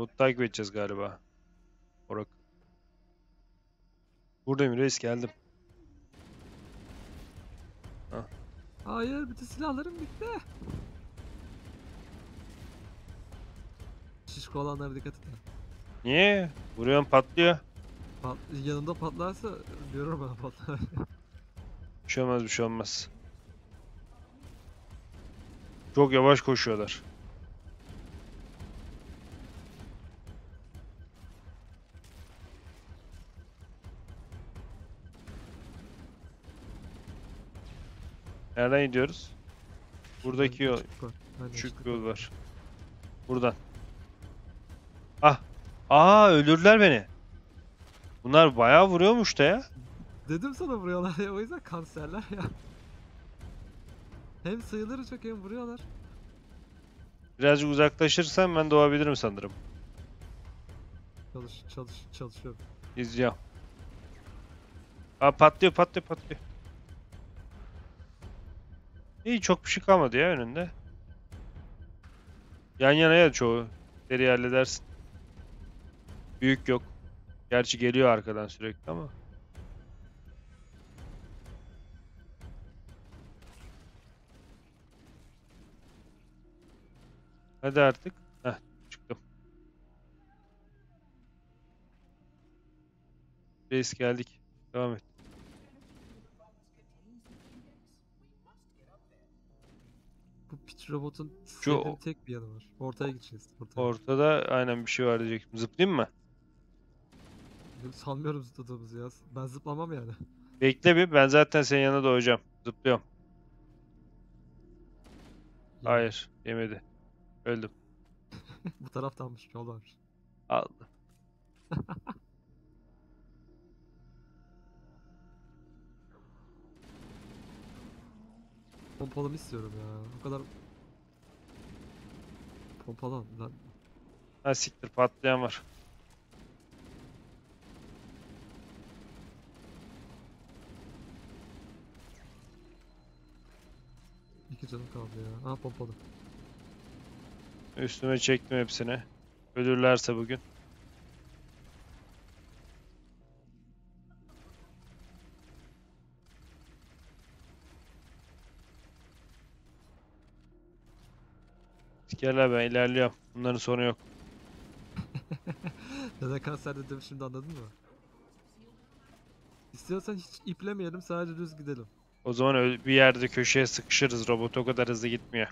Robotu takip edeceğiz galiba. Orak. Buradayım reis, geldim. Hah. Hayır, bütün silahlarım bitti. Şişko olanlara dikkat et. Niye? Vuruyorum patlıyor. Yanında patlarsa görürüm ben patlar. Bir şey olmaz, bir şey olmaz. Çok yavaş koşuyorlar. Nereden gidiyoruz? Buradaki yol. Aynen, Küçük çıktık bir yol oradan. var. Buradan. Ah. Aa, öldürdüler beni. Bunlar bayağı vuruyormuş da ya. Dedim sana vuruyorlar ya, o yüzden kanserler ya. Hem sayıları çok hem vuruyorlar. Birazcık uzaklaşırsam ben doğabilirim sanırım. Çalışıyorum. İzliyorum. Aa, patlıyor patlıyor patlıyor. İyi, çok bir şey kalmadı ya önünde. Yan yana ya çoğu. Seri halledersin. Büyük yok. Gerçi geliyor arkadan sürekli ama. Hadi artık. Heh, çıktım. Reis, geldik. Devam et. Bu piç robotun sevdiğim Şu tek bir yanı var. Ortaya gideceğiz. Ortaya. ortada aynen bir şey var diyecektim. Zıplayayım mı? Sanmıyorum zıpladığımızı ya. Ben zıplamam yani. Bekle bir. Ben zaten senin yanına doğacağım. Zıplıyorum. Yemedi. Hayır. Yemedi. Öldüm. Bu taraftanmış. Yol varmış. Aldı. Pompalımı istiyorum ya. O kadar pompalan lan. Ha siktir, patlayan var. İki canım kaldı ya. Aha, pompalı. Üstüme çektim hepsini. Ölürlerse bugün. Sikerler, ben ilerliyorum. Bunların sonu yok. Neden kanser dediğimi şimdi anladın mı? İstiyorsan hiç iplemeyelim, sadece düz gidelim. O zaman bir yerde köşeye sıkışırız. Robot o kadar hızlı gitmiyor.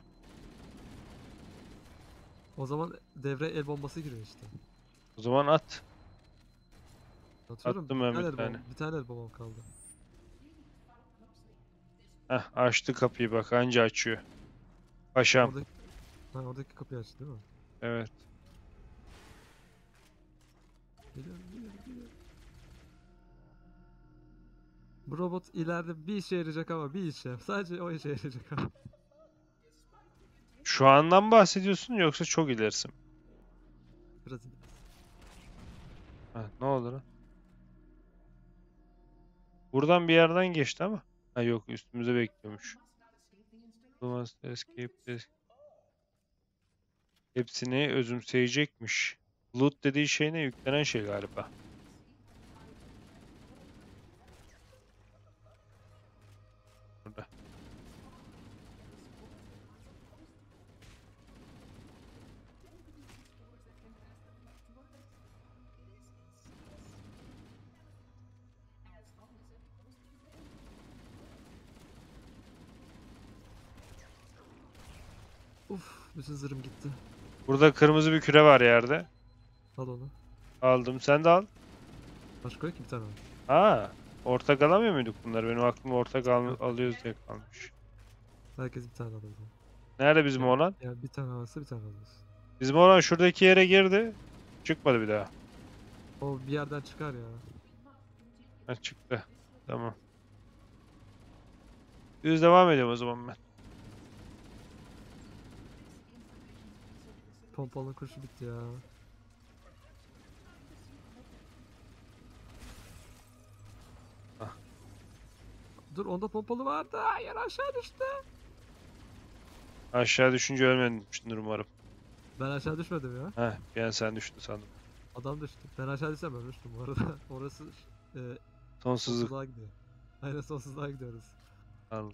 O zaman devreye el bombası giriyor işte. O zaman at. Atıyorum, Attım ben bir tane. bir tane el bombam kaldı. Heh, açtı kapıyı bak, anca açıyor. Paşam. Oradaki, oradaki kapıyı açtı değil mi? Evet. Geliyorum. Bu robot ileride bir işe yarayacak ama bir işe. Sadece o işe yarayacak ama. Şu andan bahsediyorsun yoksa çok ilerisi mi? Biraz ileride. Ha, ne oldu lan? Buradan bir yerden geçti ama. Ha yok, üstümüze bekliyormuş. Must escape this. Hepsini özümseyecekmiş. Loot dediği şey ne? Yüklenen şey galiba. Burada. Uf, bütün zırhım gitti. Burada kırmızı bir küre var yerde. Al onu. Aldım. Sen de al. Başka yok ki, bir tane var. Ha, ortak alamıyor muyduk bunları? Benim aklım ortak Yok. alıyoruz diye kalmış. Herkes bir tane alırdı. Nerede bizim Yani, oğlan? yani bir tane alırsa bir tane alırız. Bizim oğlan şuradaki yere girdi. Çıkmadı bir daha. O bir yerden çıkar ya. Ha, çıktı. Tamam. Düz devam ediyorum o zaman ben. Pompalının kurşu bitti ya. Ah. Dur, onda pompalı vardı. Hayır, aşağı düştü. Aşağı düşünce ölmemişsindir umarım. Ben aşağı düşmedim ya. Heh, bir an sen düştün sandım. Adam düştü. Ben aşağı düşsem ölmüştüm bu arada. Orası e, Sonsuzluk. sonsuzluğa gidiyor. Aynen sonsuzluğa gidiyoruz. Anladım.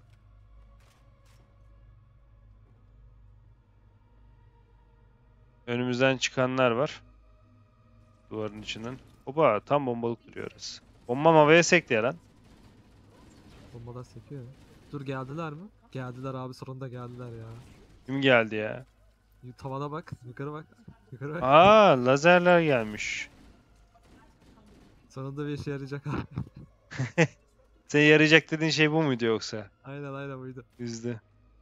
Önümüzden çıkanlar var. Duvarın içinden. Oba tam bombalık duruyor orası. Bombam havaya sekti ya lan. Bombalar sekiyor ya. Dur geldiler mi? Geldiler abi sonunda geldiler ya. Kim geldi ya? Tavana bak. Yukarı bak. Yukarı bak. Aa, lazerler gelmiş. Sonunda bir işe yarayacak abi. Seni yarayacak dediğin şey bu muydu yoksa? Aynen buydu. Yüzde.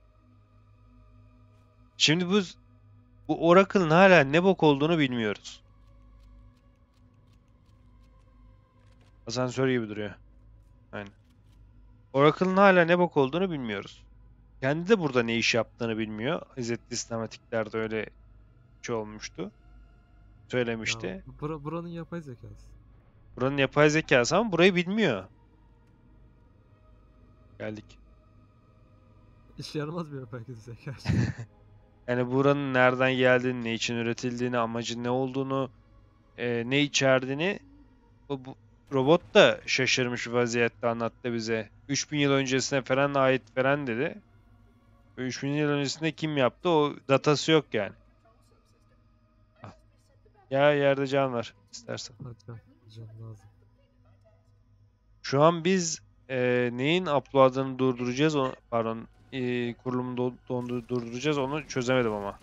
Şimdi bu Oracle'ın hala ne bok olduğunu bilmiyoruz. Asansör gibi duruyor. Aynen. Oracle'ın hala ne bok olduğunu bilmiyoruz. Kendi de burada ne iş yaptığını bilmiyor. İzzetli sinematiklerde öyle bir şey olmuştu. Ya Söylemişti. buranın yapay zekası. Buranın yapay zekası ama burayı bilmiyor. Geldik. İşe yaramaz bir yapay zeka. Yani buranın nereden geldiğini, ne için üretildiğini, amacı ne olduğunu, ne içerdiğini bu robot da şaşırmış vaziyette anlattı bize. 3000 yıl öncesine falan ait falan dedi. 3000 yıl öncesinde kim yaptı? O datası yok yani. Ya yerde can var istersen. Hadi can lazım. Şu an biz neyin upload'ını durduracağız? Pardon, kurulumu durduracağız onu çözemedim ama.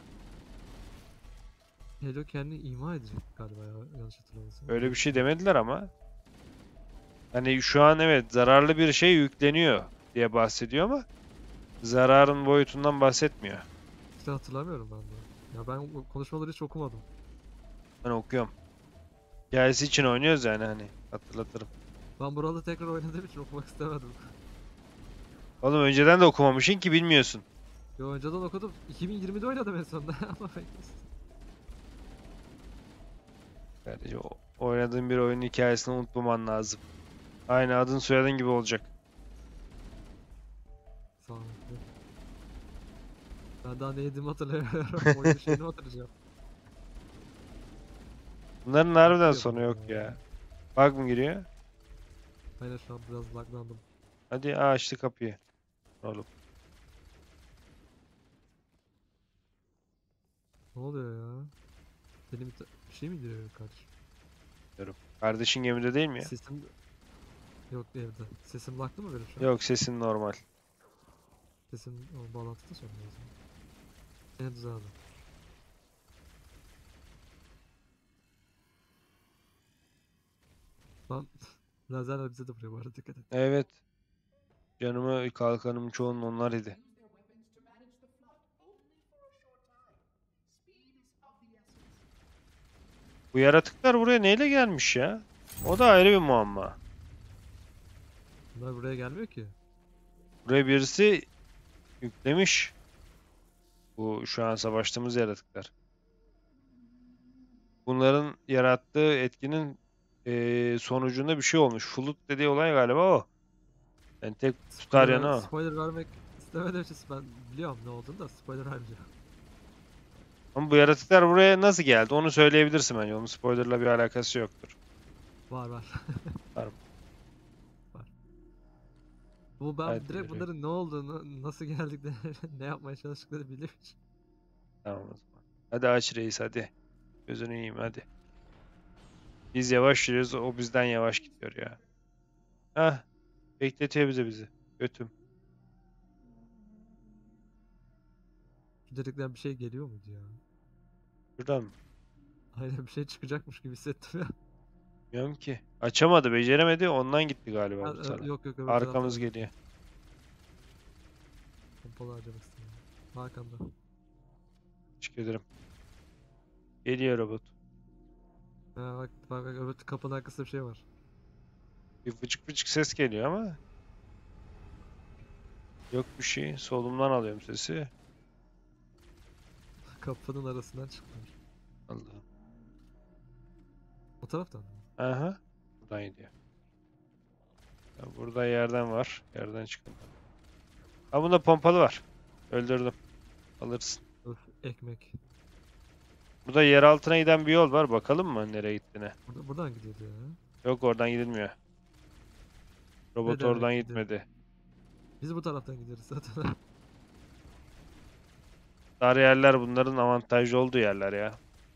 Hello kendini ima edecek galiba ya yanlış hatırlamıyorsam. Öyle bir şey demediler ama. Hani şu an evet zararlı bir şey yükleniyor diye bahsediyor ama zararın boyutundan bahsetmiyor. İşte hatırlamıyorum ben de. Ya ben bu konuşmaları hiç okumadım. Ben okuyorum. Hikayesi için oynuyoruz yani hani hatırlatırım. Ben buralı tekrar oynadığım için okumak istemedim. Oğlum önceden de okumamışsın ki bilmiyorsun. Yo önceden okudum. 2020'de oynadım en sonunda ama beklesin. Kardeşim oynadığın bir oyunun hikayesini unutmaman lazım. Aynı adın soyadın gibi olacak. Sağ ol. Ben daha ne yediğimi hatırlamıyorum. Oyun şeyini hatırlayacağım. Bunların harbiden Bakıyor sonu bana yok ya. ya. Bug mı giriyor? Aynen şu an biraz laglandım. Hadi açtı kapıyı. Oğlum. Ne oluyor ya? Benim bir şey mi indiriyor kardeşim? Diyorum. Kardeşin gemide değil mi ya? Sesim yok evde. Sesim laglı mı benim şu an? Yok sesin normal. Sesim o bağlantıda sorun o zaman. Yine düzeldi. Lan lazerler bize de vuruyor bu arada dikkat et. Evet. Canımı kalkanım çoğunun onlar idi. Bu yaratıklar buraya neyle gelmiş ya? O da ayrı bir muamma. Bunlar buraya gelmiyor ki. Buraya birisi yüklemiş. Bu şu an savaştığımız yaratıklar. Bunların yarattığı etkinin sonucunda bir şey olmuş. Flut dediği olay galiba o. Yani tek tutar yanı o. Spoiler vermek istemediğim için ben biliyorum ne olduğunu da spoiler vermeyeceğim. Ama bu yaratıklar buraya nasıl geldi? Onu söyleyebilirsin bence. Onun spoilerla bir alakası yoktur. Var var. Var mı? Var. Bu ben Hadi direkt yürü. bunların ne olduğunu, nasıl geldiklerini, ne yapmaya çalıştıklarını bildiğim için. Tamam o zaman. Hadi aç reis hadi. Gözünü yiyeyim hadi. Biz yavaş yürüyoruz. O bizden yavaş gidiyor ya. Hah. Bekletiyor bizi. Götüm. Şu delikten bir şey geliyor muydu ya? Şuradan mı? Aynen bir şey çıkacakmış gibi hissettim ya. Bilmiyorum ki. Açamadı, beceremedi. Ondan gitti galiba Ha, bu sana. yok öbür Arkamız tarafta. geliyor. Pompalı harcamak istemiyorum. Arkanda. Teşekkür ederim. Geliyor robot. Ha, bak öbür kapının arkasında bir şey var. Bir vıcık vıcık ses geliyor ama yok bir şey. Solumdan alıyorum sesi. Kapının arasından çıkmış. Allah'ım. O taraftan mı? Aha. Buradan gidiyor. Ya burada yerden var. Yerden çıkın. Ha bunda pompalı var. Öldürdüm. Alırsın. Öf ekmek. Burada yer altına giden bir yol var. Bakalım mı nereye gittiğine? Buradan gidiyordu ya. Yok, oradan gidilmiyor. Ne Robot demek oradan gidiyor? gitmedi. Biz bu taraftan gidiyoruz zaten. Dar yerler bunların avantajlı olduğu yerler ya.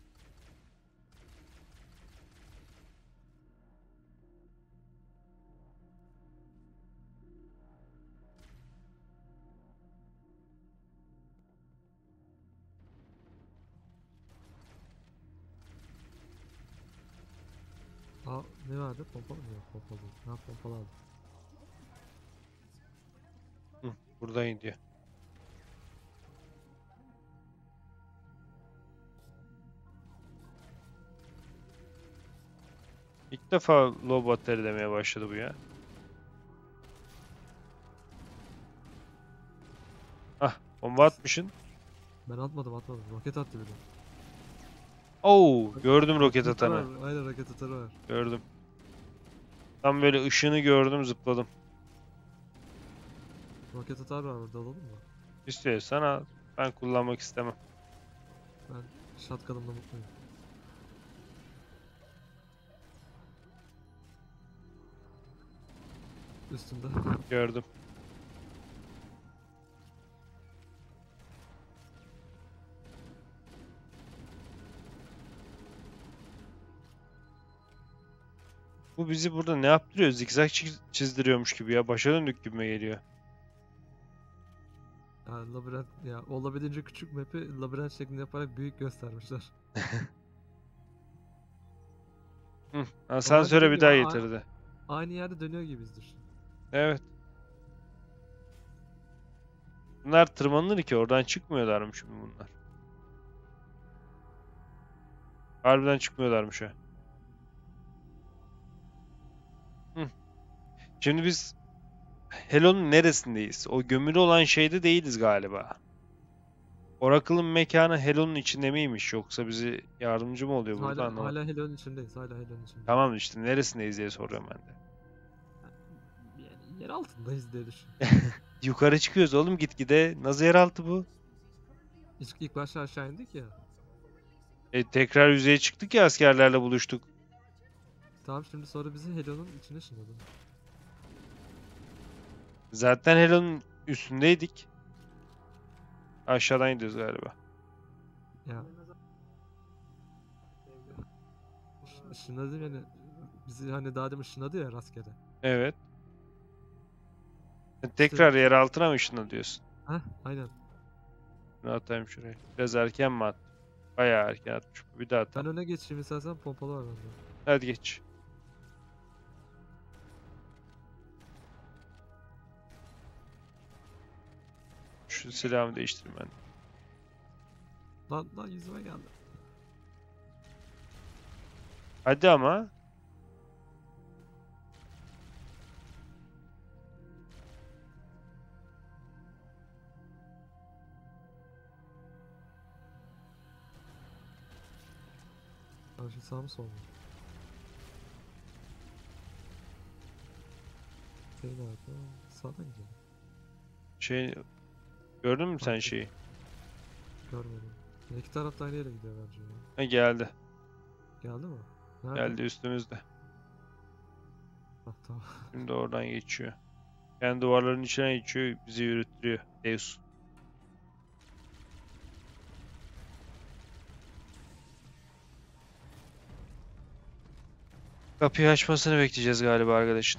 Aa, ne vardı? Pompalı mı? Yok, pompalı değil. Ha, pompalı aldım. Hı, buradan gidiyor. İlk defa low battery demeye başladı bu ya. Ah, bomba atmışsın. Ben atmadım. Roket attı biri. Oo, gördüm roket Roket atarı atanı. var. Aynen, roket atarı var. Gördüm. Tam böyle ışığını gördüm, zıpladım. Roket atar var burada, alalım mı? İstiyorsan al. Ben kullanmak istemem. Ben shotgun'ımla mutluyum. Üstünde. Gördüm. Bu bizi burada ne yaptırıyor? Zikzak çizdiriyormuş gibi ya. Başa döndük gibime geliyor. Yani labirent ya, olabildiğince küçük map'i labirent şeklinde yaparak büyük göstermişler. Hı, Ama asansöre dediğim bir gibi daha getirdi. aynı yerde dönüyor gibiyiz, düşün. Evet. Bunlar tırmanır ki oradan çıkmıyorlarmış şimdi bunlar. Harbiden çıkmıyorlarmış ha. Hı. Şimdi biz Hello'nun neresindeyiz? O gömülü olan şeyde değiliz galiba. Oracle'ın mekanı Hello'nun içinde miymiş, yoksa bizi yardımcı mı oluyor Biz burada, hala anlamadım. hala Hello'nun içindeyiz. Hala Hello'nun içindeyiz. Tamam işte, neresindeyiz diye soruyorum ben de. Yani yer altındayız diye düşün. Yukarı çıkıyoruz oğlum gitgide. Nasıl yeraltı bu? İlk başta aşağı indik ya. Tekrar yüzeye çıktık ya, askerlerle buluştuk. Tamam, şimdi sonra bizi Hello'nun içine ışınladı. Zaten Hello'nun üstündeydik. Aşağıdan gidiyoruz galiba. Ya ışınladı yani, bizi hani daha demin ışınladı ya rastgele. Evet. İşte Tekrar yer altına mı ışınla diyorsun? aynen. Bunu atayım şuraya. Biraz erken mi attım? Bayağı erken atmış. Bir daha Ben atalım. öne geçeyim istersen, pompalı var bende. Hadi geç. Şu silahımı değiştireyim ben. Lan yüzüme geldi. Hadi ama. Ben şimdi sağ mı sol mu? Şey nerede? Sağdan gidelim. Şey, gördün mü sen Fark şeyi? Görmedim. Ya, İki taraf da aynı yere gidiyor bence ya. Ha, geldi. Geldi mi? Nerede? Geldi üstümüzde. Ah, tamam. Şimdi oradan geçiyor. Kendi duvarların içine geçiyor. Bizi yürütüyor. Deus. Kapıyı açmasını bekleyeceğiz galiba arkadaşın.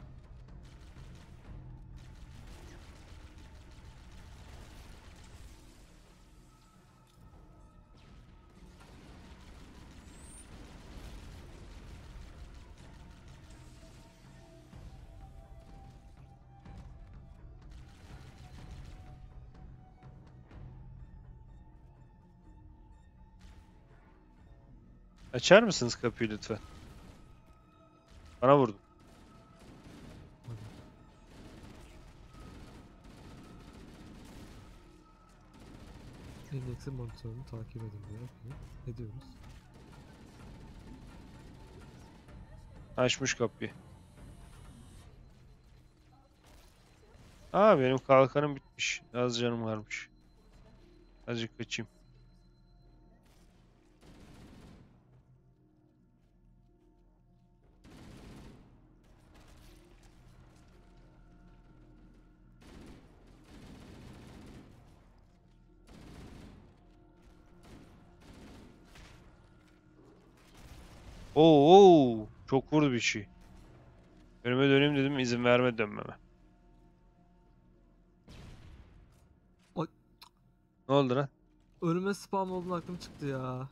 Açar mısınız kapıyı lütfen? Bana vurdun. Hadi. Endeksin monitörünü takip edin diyor. Okey. Ediyoruz. Açmış kapıyı. Aa, benim kalkanım bitmiş. Az canım varmış. Azıcık kaçayım. Oo, çok vurdu bir şey. Önüme döneyim dedim, izin vermedi dönmeme. Ay, Ne oldu lan? önüme spam olduğun aklım çıktı ya.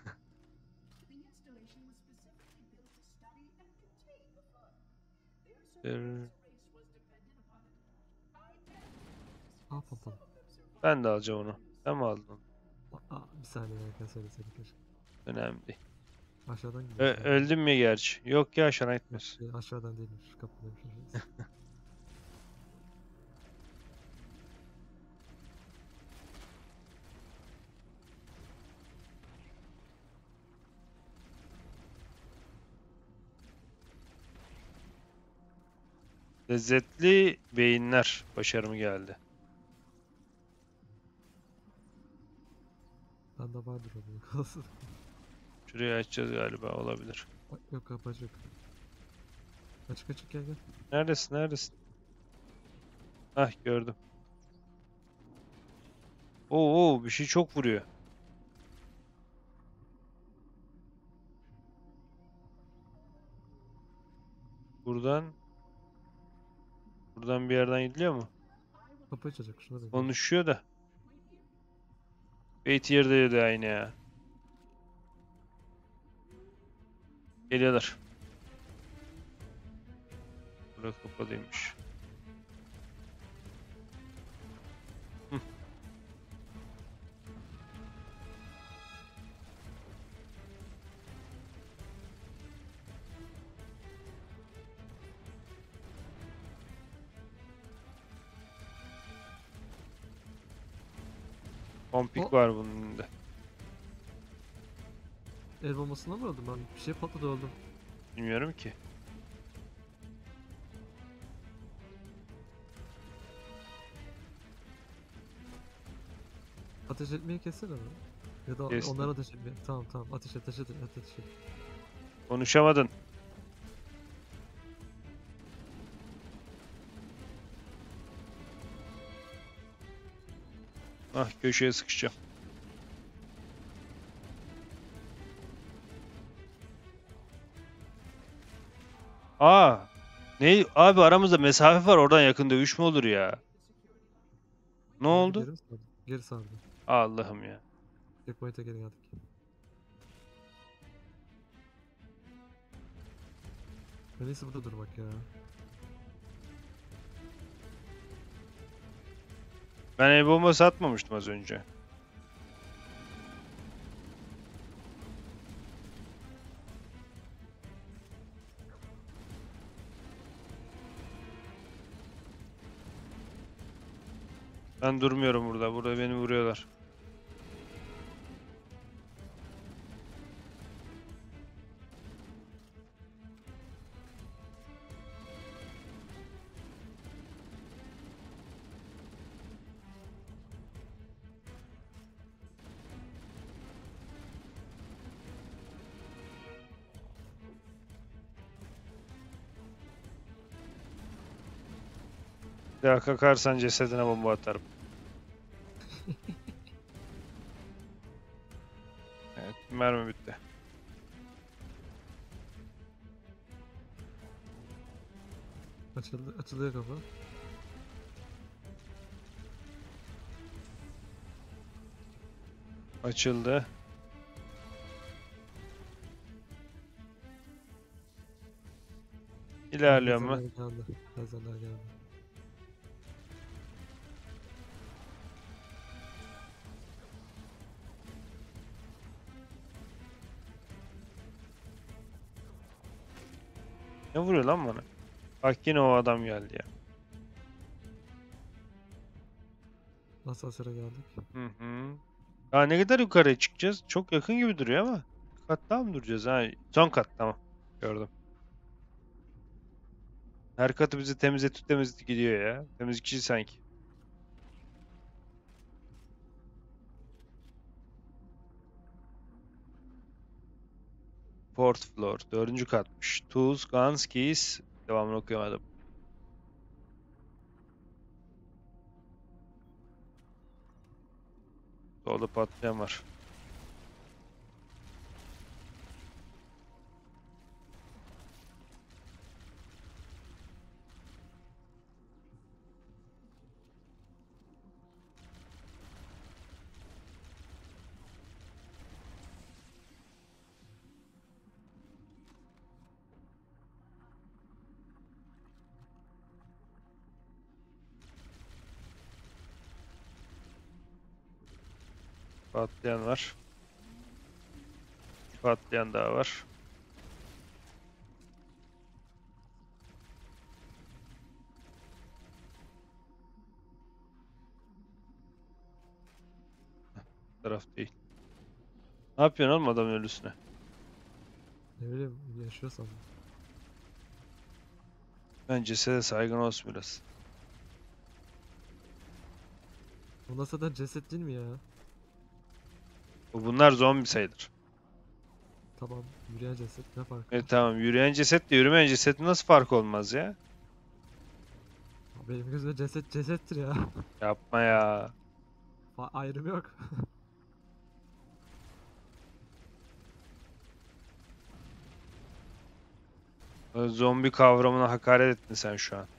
Aa pompalı. Ben de alacağım onu. Sen mi aldın onu? Bir saniye erken söyleseydik keşke. Önemli değil. Aşağıdan gidiyor sanki. Öldün mü gerçi? Yok ya, aşağı Yok, gitmiyorsun. aşağıdan değilmiş. Kapıdaymış aşağısı. Lezzetli beyinler başarımı geldi. Bende vardır o büyük kalsın. Şurayı açacağız galiba, olabilir. Yok kapacak. Açık açık gel gel. Neredesin, neredesin? Hah, gördüm. Oo, bir şey çok vuruyor. Buradan buradan bir yerden gidiliyor mu? Kapı açacak şuna da gel. Konuşuyor da. Bait yerde yedi aynı ya. Geliyorlar. Burada kapalıymış. Hı. Pompik O var bunun önünde. el bombasına mı öldüm ben? Bir şey patladı öldüm. Bilmiyorum ki. Ateş etmeyi kessene mi? Ya da Kestim. onlara ateş etmeyi. Tamam tamam ateş et ateş et ateş et. Konuşamadın. Ah, köşeye sıkışacağım. Aa, ne abi, aramızda mesafe var, oradan yakın dövüş mü olur ya? Ne Oldu oldu? geri mi sardı? Geri sardı. Allah'ım ya. Checkpoint'e geri geldik. En iyisi burada durmak ya. Ben el bombası atmamıştım az önce. Ben durmuyorum burada. Burada beni vuruyorlar. Bir daha kakarsan cesedine bomba atarım. Evet, mermi bitti. Açıldı, açılıyor kapı. Açıldı. İlerliyor mu? Lazerler geldi. Lazerler geldi. Ne vuruyor lan bana? Bak, yine o adam geldi ya. Asansöre geldik. Hı hı. Ya ne kadar yukarıya çıkacağız? Çok yakın gibi duruyor ama. Bir kat daha mı duracağız? Ha, son kat, tamam. Gördüm. Her katı bizi temizleti gidiyor ya. Temizlikçi sanki. Fourth floor. Dördüncü katmış. Tools, guns, keys. Devamını okuyamadım. Solda patlayan var. Patlayan var. Patlayan daha var. Bu taraf değil. Ne yapıyorsun oğlum adamın ölüsüne? Ne bileyim yaşıyor sandım. Ben cesede saygın olsun biraz. Bu nasıl da ceset değil mi ya? Bunlar zombi sayılır. Tamam yürüyen ceset ne farkı var? Tamam, yürüyen cesetle yürümeyen cesetin nasıl fark olmaz ya? Benim gözümde ceset cesettir ya. Yapma ya. Ayrım yok. Zombi kavramına hakaret ettin sen şu an.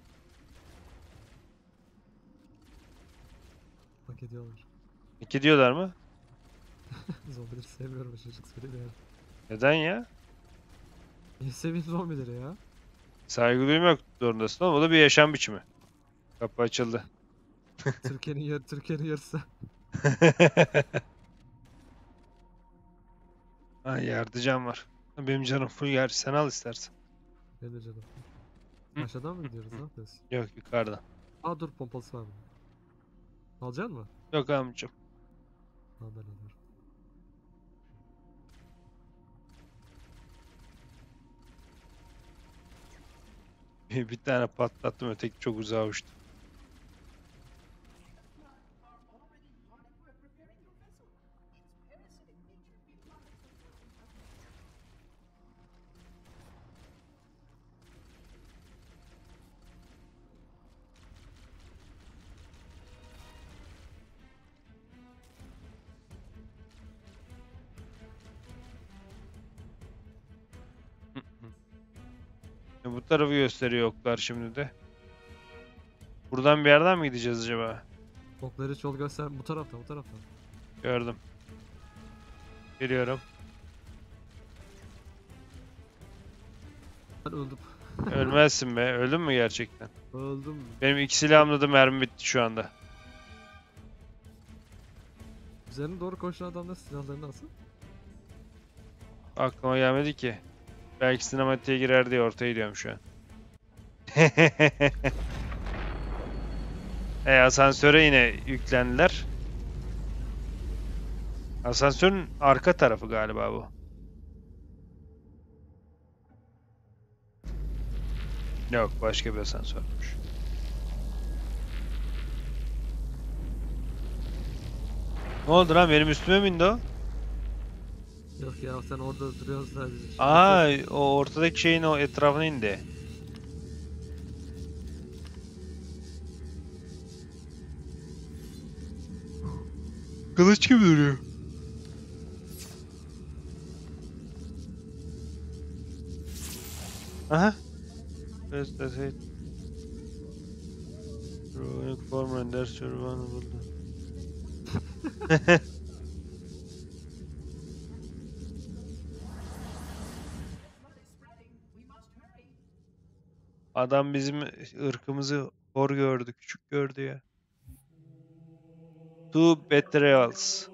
Hak ediyorlar. İki diyorlar mı? Zombileri sevmiyorum açıkçası söyleyeyim yani. Neden ya? Niye seveyim zombileri ya? Saygı duymak zorundasın oğlum. O da bir yaşam biçimi. Kapı açıldı. Türkiye'nin yarısı. Ha, yerde can var. Benim canım full, gerçi sen al istersen. Benim de canım. Hı? Aşağıdan mı gidiyoruz Hı. ne yapıyoruz? Yok, yukarıdan. Aa dur pompalısı var mı? Alacaksın mı? Yok amcım. Al ben alıyorum. Bir tane patlattım, öteki çok uzağa uçtu. Bu tarafı gösteriyor oklar şimdi de. Buradan bir yerden mi gideceğiz acaba? Okları hiç yol göster. Bu taraftan bu taraftan. Gördüm. Geliyorum. Ben öldüm. Ölmezsin be. Öldün mü gerçekten? Öldüm. Benim iki silahımda da mermi bitti şu anda. Üzerine doğru koşan adamla silahları nasıl? Aklıma gelmedi ki. Belki sinematiğe girer diye ortaya gidiyorum şu an. Asansöre yine yüklendiler. Asansörün arka tarafı galiba bu. Yok, başka bir asansörmüş. Ne oldu lan, benim üstüme mi indi o? Yok ya sen orada duruyorsun sadece. Aa, o ortadaki şeyin o etrafına indi. Kılıç gibi duruyor. Aha. First asset. Drawing form render survivable. Adam bizim ırkımızı hor gördü, küçük gördü ya. Two betrayals.